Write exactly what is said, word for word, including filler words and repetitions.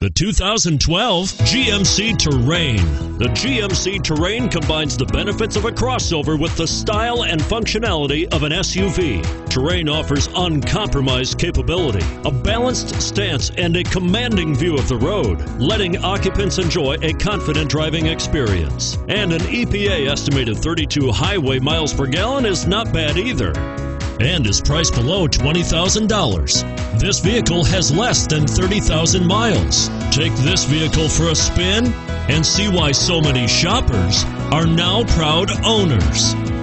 The two thousand twelve G M C Terrain. The G M C Terrain combines the benefits of a crossover with the style and functionality of an S U V. Terrain offers uncompromised capability, a balanced stance, and a commanding view of the road, letting occupants enjoy a confident driving experience. And an E P A estimated thirty-two highway miles per gallon is not bad either, and is priced below twenty thousand dollars. This vehicle has less than thirty thousand miles. Take this vehicle for a spin and see why so many shoppers are now proud owners.